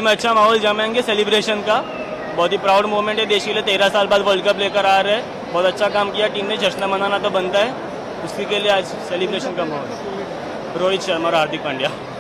में अच्छा माहौल जमाएंगे सेलिब्रेशन का। बहुत ही प्राउड मोमेंट है देश के लिए, 13 साल बाद वर्ल्ड कप लेकर आ रहे हैं। बहुत अच्छा काम किया टीम ने, जश्न मनाना तो बनता है, उसी के लिए आज सेलिब्रेशन का माहौल। रोहित शर्मा और हार्दिक पांड्या।